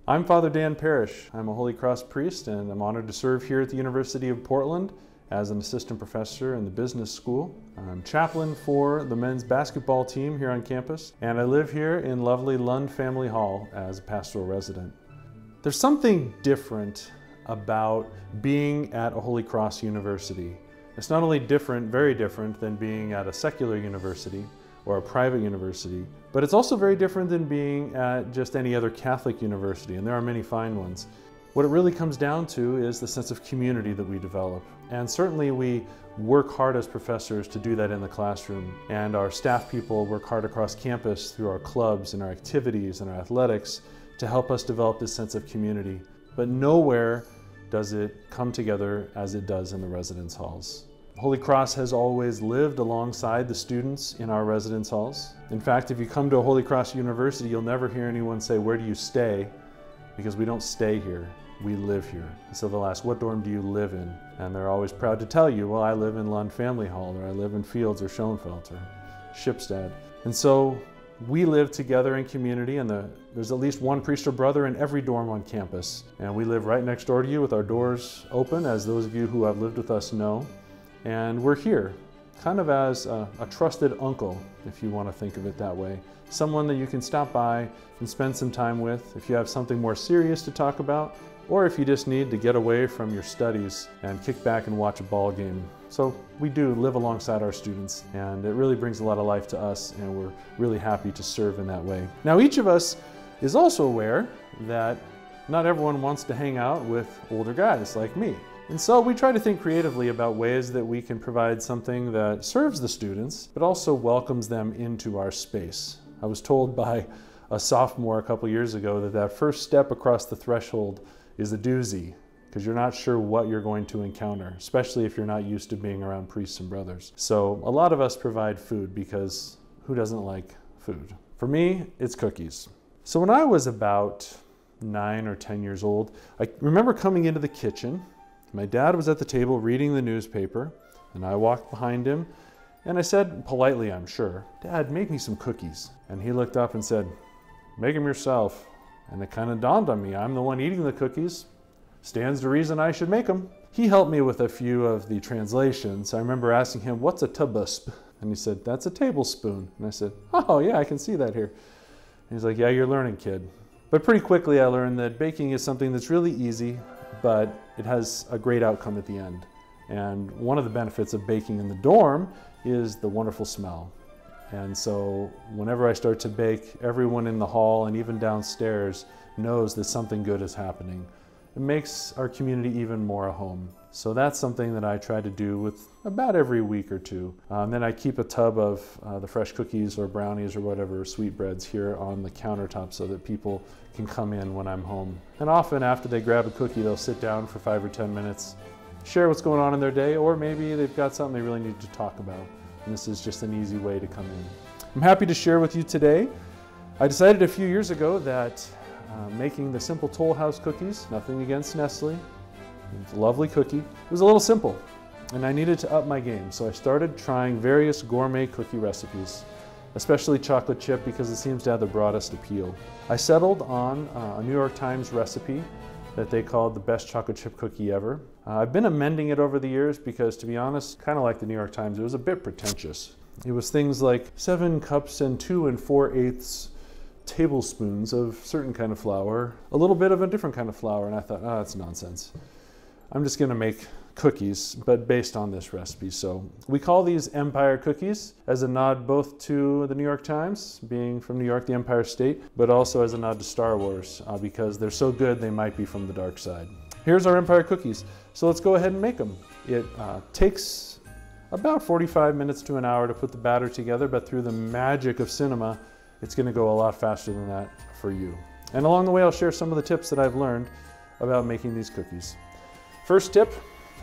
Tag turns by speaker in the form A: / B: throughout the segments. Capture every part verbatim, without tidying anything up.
A: I'm Father Dan Parrish. I'm a Holy Cross priest, and I'm honored to serve here at the University of Portland as an assistant professor in the business school. I'm chaplain for the men's basketball team here on campus, and I live here in lovely Lund Family Hall as a pastoral resident. There's something different about being at a Holy Cross university. It's not only different, very different than being at a secular university or a private university, but it's also very different than being at just any other Catholic university, and there are many fine ones. What it really comes down to is the sense of community that we develop. And certainly we work hard as professors to do that in the classroom. And our staff people work hard across campus through our clubs and our activities and our athletics to help us develop this sense of community. But nowhere does it come together as it does in the residence halls. Holy Cross has always lived alongside the students in our residence halls. In fact, if you come to a Holy Cross university, you'll never hear anyone say, "Where do you stay?" Because we don't stay here. We live here. So they'll ask, "What dorm do you live in?" And they're always proud to tell you, "Well, I live in Lund Family Hall," or "I live in Fields or Schoenfeld or Shipstead." And so we live together in community, and the, there's at least one priest or brother in every dorm on campus. And we live right next door to you with our doors open, as those of you who have lived with us know. And we're here, kind of as a, a trusted uncle, if you want to think of it that way. Someone that you can stop by and spend some time with if you have something more serious to talk about, or if you just need to get away from your studies and kick back and watch a ball game. So we do live alongside our students, and it really brings a lot of life to us, and we're really happy to serve in that way. Now, each of us is also aware that not everyone wants to hang out with older guys like me. And so we try to think creatively about ways that we can provide something that serves the students, but also welcomes them into our space. I was told by a sophomore a couple years ago that that first step across the threshold is a doozy, because you're not sure what you're going to encounter, especially if you're not used to being around priests and brothers. So a lot of us provide food, because who doesn't like food? For me, it's cookies. So when I was about nine or ten years old, I remember coming into the kitchen. My dad was at the table reading the newspaper, and I walked behind him, and I said, politely I'm sure, "Dad, make me some cookies." And he looked up and said, "Make them yourself." And it kind of dawned on me, I'm the one eating the cookies. Stands to reason I should make them. He helped me with a few of the translations. I remember asking him, "What's a tablespoon?" And he said, "That's a tablespoon." And I said, "Oh yeah, I can see that here." And he's like, "Yeah, you're learning, kid." But pretty quickly I learned that baking is something that's really easy, but it has a great outcome at the end. And one of the benefits of baking in the dorm is the wonderful smell. And so whenever I start to bake, everyone in the hall and even downstairs knows that something good is happening. It makes our community even more a home. So that's something that I try to do with about every week or two. Um, then I keep a tub of uh, the fresh cookies or brownies or whatever sweetbreads here on the countertop so that people can come in when I'm home. And often after they grab a cookie, they'll sit down for five or ten minutes, share what's going on in their day, or maybe they've got something they really need to talk about. And this is just an easy way to come in. I'm happy to share with you today. I decided a few years ago that uh, making the simple Toll House cookies, nothing against Nestle, it's a lovely cookie, it was a little simple, and I needed to up my game. So I started trying various gourmet cookie recipes, especially chocolate chip because it seems to have the broadest appeal. I settled on uh, a New York Times recipe that they called the best chocolate chip cookie ever. Uh, I've been amending it over the years because, to be honest, kind of like the New York Times, it was a bit pretentious. It was things like seven cups and two and four eighths tablespoons of certain kind of flour, a little bit of a different kind of flour, and I thought, oh, that's nonsense. I'm just gonna make cookies, but based on this recipe. So we call these Empire cookies as a nod both to the New York Times, being from New York, the Empire State, but also as a nod to Star Wars, uh, because they're so good they might be from the dark side. Here's our Empire cookies. So let's go ahead and make them. It uh, takes about forty-five minutes to an hour to put the batter together, but through the magic of cinema, it's gonna go a lot faster than that for you. And along the way, I'll share some of the tips that I've learned about making these cookies. First tip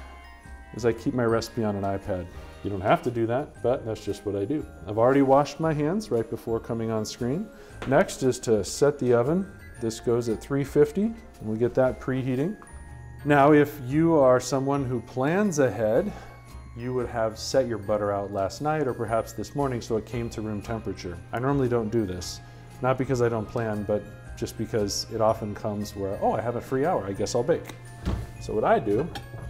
A: is I keep my recipe on an iPad. You don't have to do that, but that's just what I do. I've already washed my hands right before coming on screen. Next is to set the oven. This goes at three fifty, and we get that preheating. Now, if you are someone who plans ahead, you would have set your butter out last night or perhaps this morning so it came to room temperature. I normally don't do this, not because I don't plan, but just because it often comes where, oh, I have a free hour, I guess I'll bake. So what I do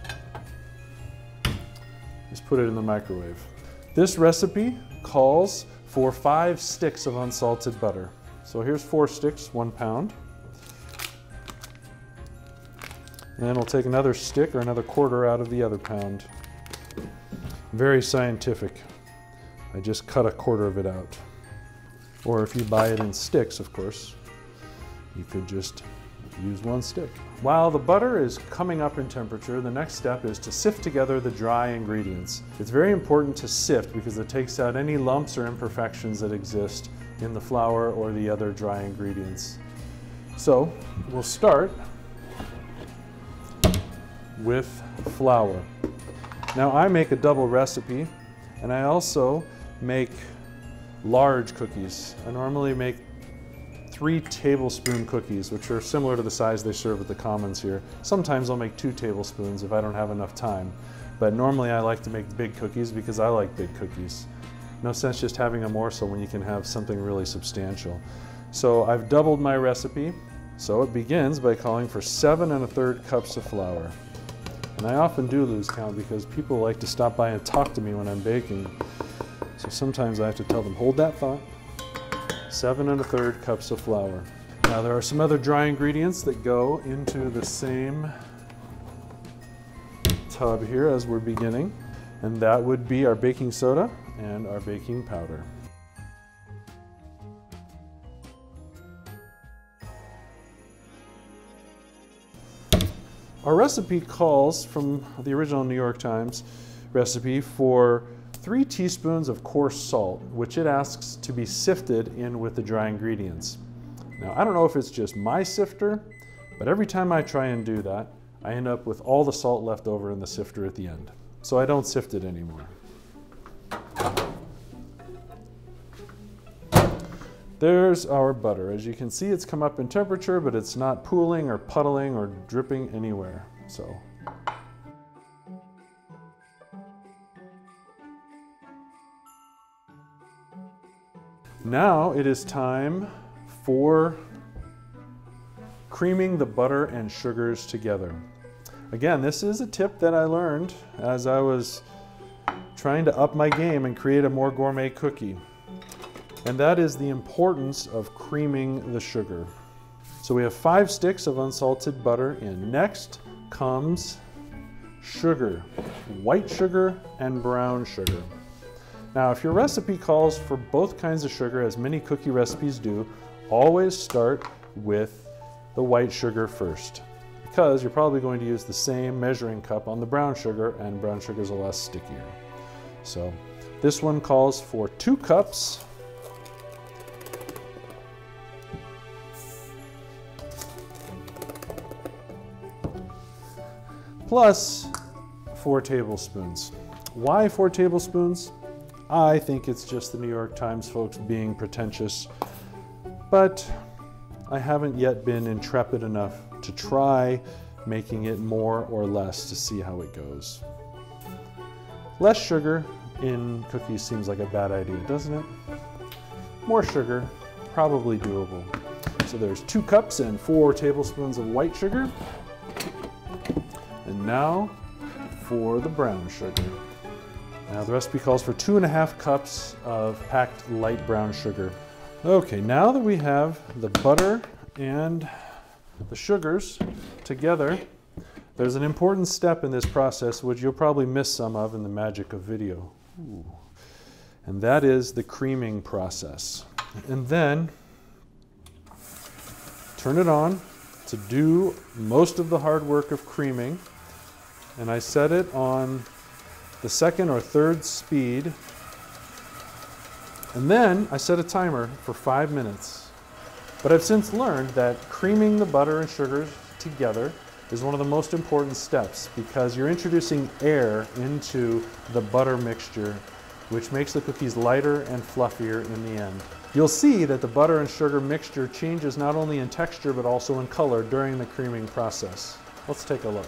A: is put it in the microwave. This recipe calls for five sticks of unsalted butter. So here's four sticks, one pound. And then we'll take another stick or another quarter out of the other pound. Very scientific. I just cut a quarter of it out. Or if you buy it in sticks, of course, you could just use one stick. While the butter is coming up in temperature, the next step is to sift together the dry ingredients. It's very important to sift because it takes out any lumps or imperfections that exist in the flour or the other dry ingredients. So we'll start with flour. Now I make a double recipe, and I also make large cookies. I normally make three tablespoon cookies, which are similar to the size they serve at the Commons here. Sometimes I'll make two tablespoons if I don't have enough time, but normally I like to make big cookies because I like big cookies. No sense just having a morsel when you can have something really substantial. So I've doubled my recipe. So it begins by calling for seven and a third cups of flour. And I often do lose count because people like to stop by and talk to me when I'm baking. So sometimes I have to tell them, hold that thought. Seven and a third cups of flour. Now there are some other dry ingredients that go into the same tub here as we're beginning. And that would be our baking soda and our baking powder. Our recipe calls, from the original New York Times recipe, for three teaspoons of coarse salt, which it asks to be sifted in with the dry ingredients. Now, I don't know if it's just my sifter, but every time I try and do that, I end up with all the salt left over in the sifter at the end. So I don't sift it anymore. There's our butter. As you can see, it's come up in temperature, but it's not pooling or puddling or dripping anywhere. So. Now it is time for creaming the butter and sugars together. Again, this is a tip that I learned as I was trying to up my game and create a more gourmet cookie. And that is the importance of creaming the sugar. So we have five sticks of unsalted butter in. Next comes sugar, white sugar and brown sugar. Now, if your recipe calls for both kinds of sugar, as many cookie recipes do, always start with the white sugar first, because you're probably going to use the same measuring cup on the brown sugar, and brown sugar is a lot stickier. So this one calls for two cups plus four tablespoons. Why four tablespoons? I think it's just the New York Times folks being pretentious, but I haven't yet been intrepid enough to try making it more or less to see how it goes. Less sugar in cookies seems like a bad idea, doesn't it? More sugar, probably doable. So there's two cups and four tablespoons of white sugar. And now for the brown sugar. Now the recipe calls for two and a half cups of packed light brown sugar. Okay, now that we have the butter and the sugars together, there's an important step in this process which you'll probably miss some of in the magic of video. Ooh. And that is the creaming process. And then turn it on to do most of the hard work of creaming. And I set it on the second or third speed. And then I set a timer for five minutes. But I've since learned that creaming the butter and sugars together is one of the most important steps, because you're introducing air into the butter mixture, which makes the cookies lighter and fluffier in the end. You'll see that the butter and sugar mixture changes not only in texture but also in color during the creaming process. Let's take a look.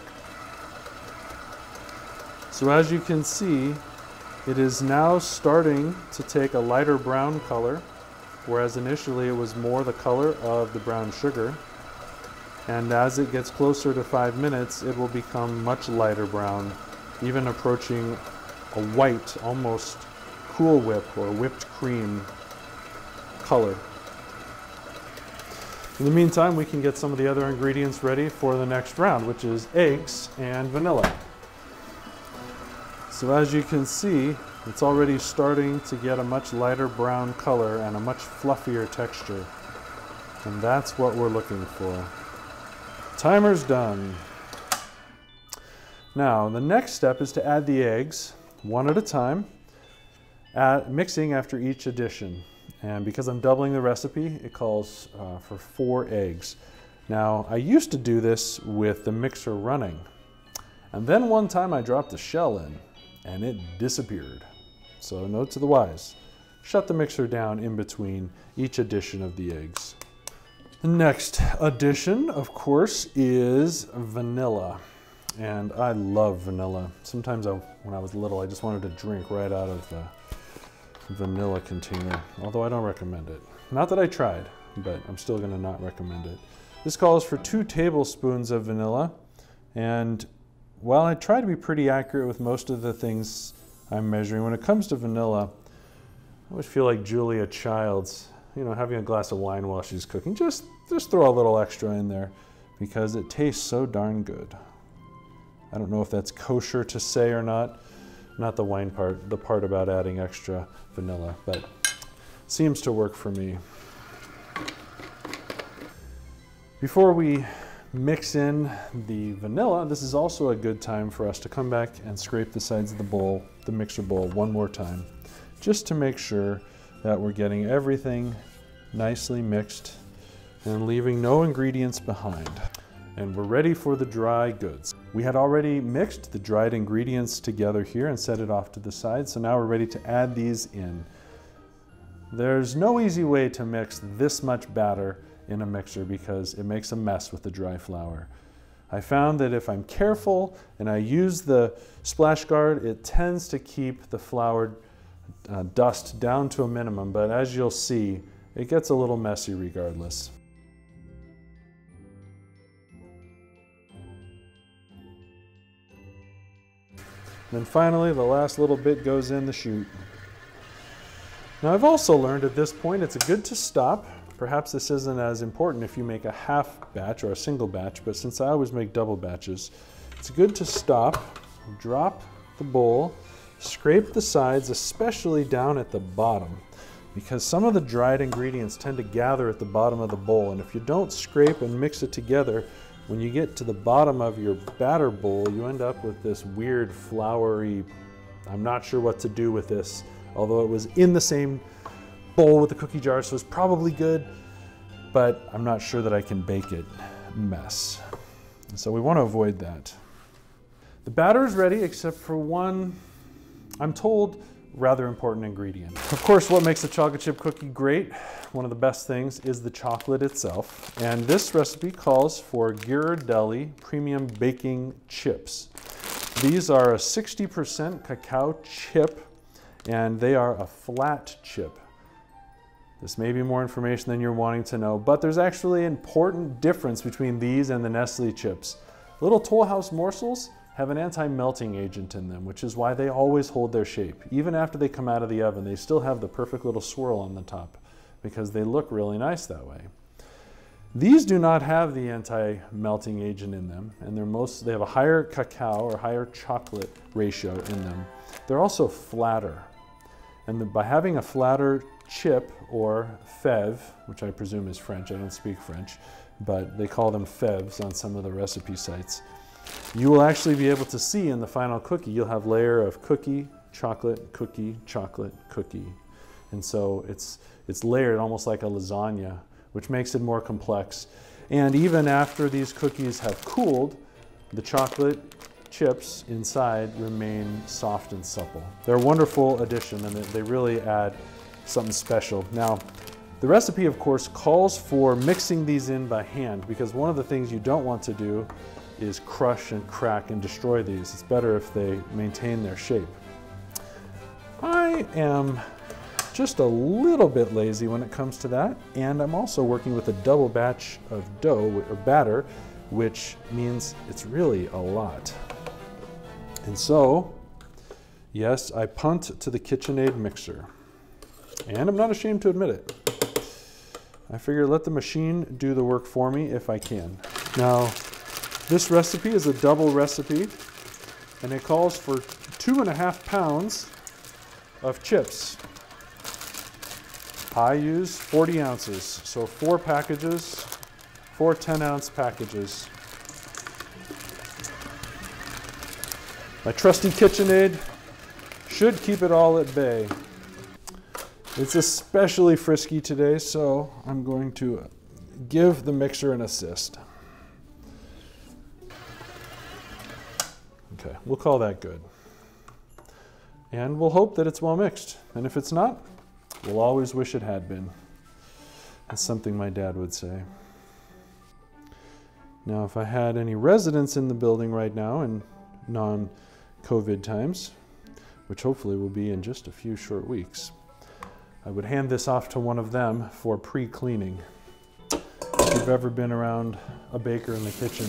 A: So as you can see, it is now starting to take a lighter brown color, whereas initially it was more the color of the brown sugar. And as it gets closer to five minutes, it will become much lighter brown, even approaching a white, almost Cool Whip or whipped cream color. In the meantime, we can get some of the other ingredients ready for the next round, which is eggs and vanilla. So as you can see, it's already starting to get a much lighter brown color and a much fluffier texture. And that's what we're looking for. Timer's done. Now, the next step is to add the eggs one at a time, add, mixing after each addition. And because I'm doubling the recipe, it calls uh, for four eggs. Now, I used to do this with the mixer running. And then one time I dropped the shell in and it disappeared. So note to the wise, shut the mixer down in between each addition of the eggs. The next addition, of course, is vanilla. And I love vanilla. Sometimes I, when I was little, I just wanted to drink right out of the vanilla container, although I don't recommend it. Not that I tried, but I'm still gonna not recommend it. This calls for two tablespoons of vanilla, and while I try to be pretty accurate with most of the things I'm measuring, when it comes to vanilla, I always feel like Julia Childs, you know, having a glass of wine while she's cooking. Just, just throw a little extra in there because it tastes so darn good. I don't know if that's kosher to say or not. Not the wine part, the part about adding extra vanilla, but seems to work for me. Before we mix in the vanilla, this is also a good time for us to come back and scrape the sides of the bowl, the mixer bowl, one more time, just to make sure that we're getting everything nicely mixed and leaving no ingredients behind. And we're ready for the dry goods. We had already mixed the dried ingredients together here and set it off to the side, so now we're ready to add these in. There's no easy way to mix this much batter in a mixer because it makes a mess with the dry flour. I found that if I'm careful and I use the splash guard, it tends to keep the flour uh, dust down to a minimum, but as you'll see, it gets a little messy regardless. Then finally, the last little bit goes in the chute. Now I've also learned at this point it's good to stop. Perhaps this isn't as important if you make a half batch or a single batch, but since I always make double batches, it's good to stop, drop the bowl, scrape the sides, especially down at the bottom, because some of the dried ingredients tend to gather at the bottom of the bowl, and if you don't scrape and mix it together, when you get to the bottom of your batter bowl, you end up with this weird floury, I'm not sure what to do with this, although it was in the same bowl with the cookie jar, so it's probably good, but I'm not sure that I can bake it mess. So we want to avoid that. The batter is ready except for one, I'm told, rather important ingredient. Of course, what makes a chocolate chip cookie great, one of the best things, is the chocolate itself. And this recipe calls for Ghirardelli Premium Baking Chips. These are a sixty percent cacao chip, and they are a flat chip. This may be more information than you're wanting to know, but there's actually an important difference between these and the Nestle chips. Little Toll House morsels have an anti-melting agent in them, which is why they always hold their shape. Even after they come out of the oven, they still have the perfect little swirl on the top because they look really nice that way. These do not have the anti-melting agent in them, and they're most, they have a higher cacao or higher chocolate ratio in them. They're also flatter. And the, by having a flatter chip or fève, which I presume is French, I don't speak French, but they call them fèves on some of the recipe sites, you will actually be able to see in the final cookie, you'll have layer of cookie, chocolate, cookie, chocolate, cookie. And so it's, it's layered almost like a lasagna, which makes it more complex. And even after these cookies have cooled, the chocolate chips inside remain soft and supple. They're a wonderful addition, and they really add something special. Now, the recipe, of course, calls for mixing these in by hand, because one of the things you don't want to do is crush and crack and destroy these. It's better if they maintain their shape. I am just a little bit lazy when it comes to that. And I'm also working with a double batch of dough or batter, which means it's really a lot. And so, yes, I punt to the KitchenAid mixer. And I'm not ashamed to admit it. I figure let the machine do the work for me if I can. Now, this recipe is a double recipe, and it calls for two and a half pounds of chips. I use forty ounces, so four packages, four ten ounce packages. My trusty KitchenAid should keep it all at bay. It's especially frisky today, so I'm going to give the mixer an assist. Okay, we'll call that good. And we'll hope that it's well mixed. And if it's not, we'll always wish it had been. That's something my dad would say. Now, if I had any residents in the building right now in non-COVID times, which hopefully will be in just a few short weeks, I would hand this off to one of them for pre-cleaning. If you've ever been around a baker in the kitchen,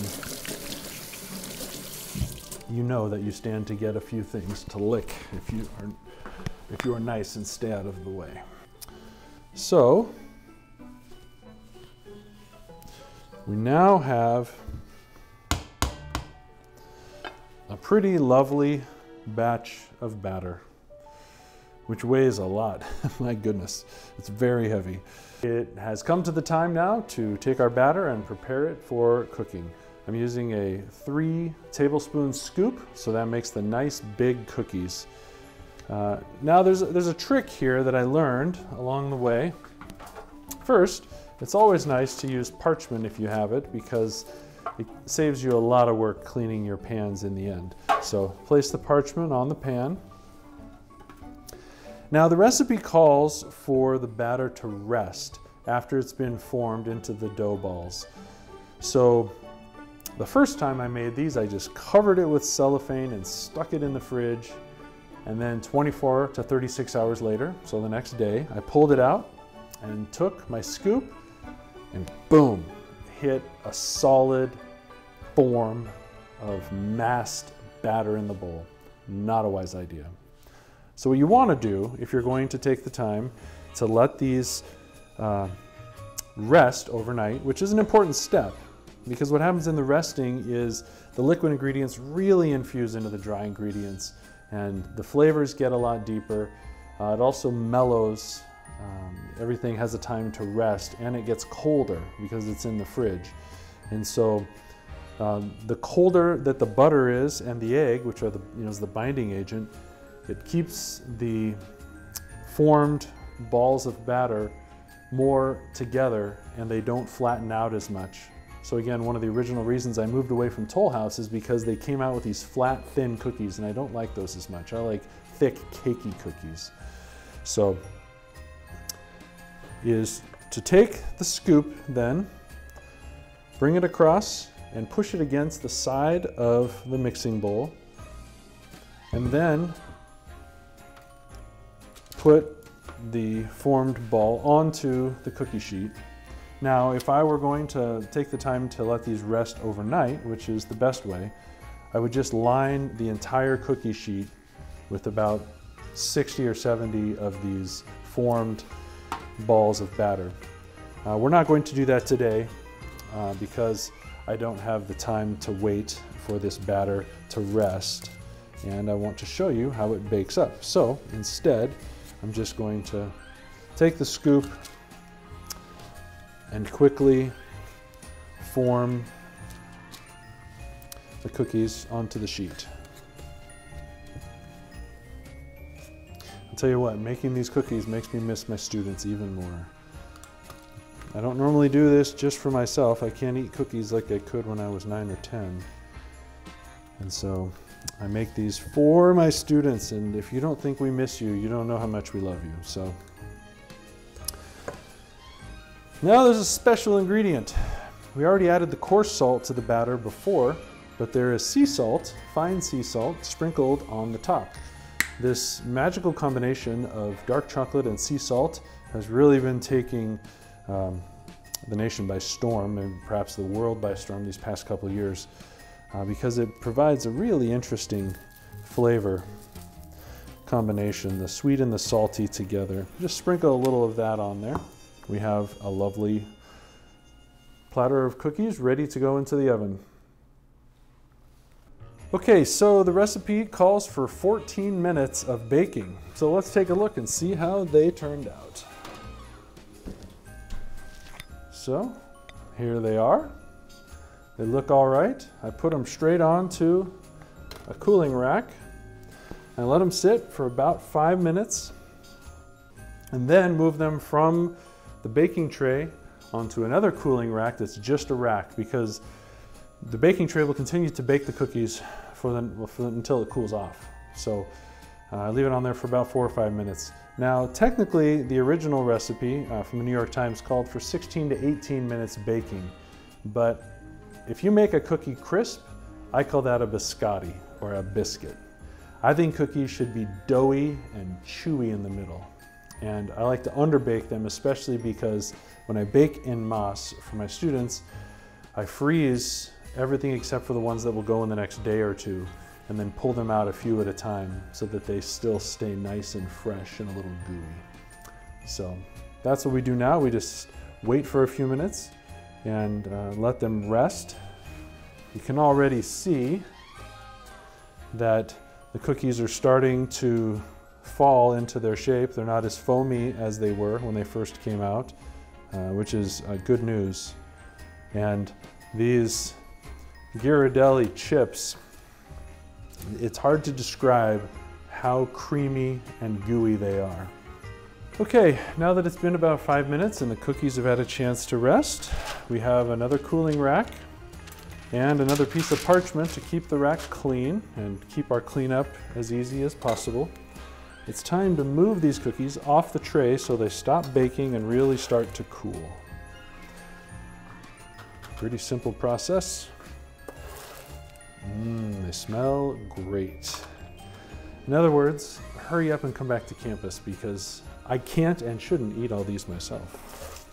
A: you know that you stand to get a few things to lick if you are, if you are nice and stay out of the way. So, we now have a pretty lovely batch of batter, which weighs a lot. My goodness, it's very heavy. It has come to the time now to take our batter and prepare it for cooking. I'm using a three tablespoon scoop, so that makes the nice big cookies. Uh, now there's, there's a trick here that I learned along the way. First, it's always nice to use parchment if you have it, because it saves you a lot of work cleaning your pans in the end. So place the parchment on the pan. Now the recipe calls for the batter to rest after it's been formed into the dough balls. So the first time I made these, I just covered it with cellophane and stuck it in the fridge. And then twenty-four to thirty-six hours later, so the next day, I pulled it out and took my scoop and boom, hit a solid form of massed batter in the bowl. Not a wise idea. So what you want to do, if you're going to take the time to let these uh, rest overnight, which is an important step, because what happens in the resting is the liquid ingredients really infuse into the dry ingredients and the flavors get a lot deeper. Uh, it also mellows. Um, everything has a time to rest, and it gets colder because it's in the fridge. And so um, the colder that the butter is and the egg, which are the, you know, is the binding agent, it keeps the formed balls of batter more together and they don't flatten out as much. So again, one of the original reasons I moved away from Toll House is because they came out with these flat, thin cookies, and I don't like those as much. I like thick, cakey cookies. So, is to take the scoop then, bring it across, and push it against the side of the mixing bowl, and then put the formed ball onto the cookie sheet. Now, if I were going to take the time to let these rest overnight, which is the best way, I would just line the entire cookie sheet with about sixty or seventy of these formed balls of batter. Uh, we're not going to do that today uh, because I don't have the time to wait for this batter to rest, and I want to show you how it bakes up. So instead, I'm just going to take the scoop and quickly form the cookies onto the sheet. I'll tell you what, making these cookies makes me miss my students even more. I don't normally do this just for myself. I can't eat cookies like I could when I was nine or ten. And so I make these for my students, and if you don't think we miss you, you don't know how much we love you. So now there's a special ingredient. We already added the coarse salt to the batter before, but there is sea salt, fine sea salt, sprinkled on the top. This magical combination of dark chocolate and sea salt has really been taking um, the nation by storm, and perhaps the world by storm these past couple of years, uh, because it provides a really interesting flavor combination, the sweet and the salty together. Just sprinkle a little of that on there. We have a lovely platter of cookies ready to go into the oven. Okay, so the recipe calls for fourteen minutes of baking. So let's take a look and see how they turned out. So here they are. They look all right. I put them straight onto a cooling rack and let them sit for about five minutes, and then move them from the baking tray onto another cooling rack that's just a rack, because the baking tray will continue to bake the cookies for the, for, until it cools off. So uh, I leave it on there for about four or five minutes. Now, technically, the original recipe uh, from the New York Times called for sixteen to eighteen minutes baking. But if you make a cookie crisp, I call that a biscotti, or a biscuit. I think cookies should be doughy and chewy in the middle. And I like to underbake them, especially because when I bake in masse for my students, I freeze everything except for the ones that will go in the next day or two, and then pull them out a few at a time so that they still stay nice and fresh and a little gooey. So that's what we do now. We just wait for a few minutes and uh, let them rest. You can already see that the cookies are starting to fall into their shape. They're not as foamy as they were when they first came out, uh, which is uh, good news. And these Ghirardelli chips, it's hard to describe how creamy and gooey they are. Okay, now that it's been about five minutes and the cookies have had a chance to rest, we have another cooling rack and another piece of parchment to keep the rack clean and keep our cleanup as easy as possible. It's time to move these cookies off the tray so they stop baking and really start to cool. Pretty simple process. Mmm, they smell great. In other words, hurry up and come back to campus, because I can't and shouldn't eat all these myself.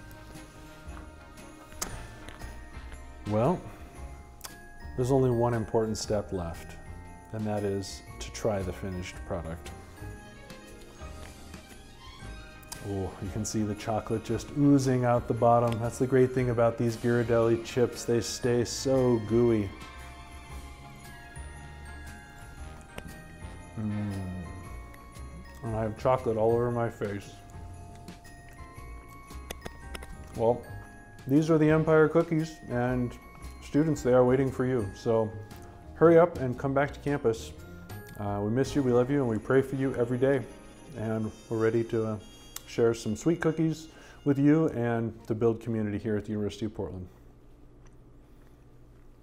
A: Well, there's only one important step left, and that is to try the finished product. Oh, you can see the chocolate just oozing out the bottom. That's the great thing about these Ghirardelli chips. They stay so gooey. Mm. And I have chocolate all over my face. Well, these are the Empire cookies, and students, they are waiting for you. So hurry up and come back to campus. Uh, we miss you, we love you, and we pray for you every day. And we're ready to uh, share some sweet cookies with you and to build community here at the University of Portland.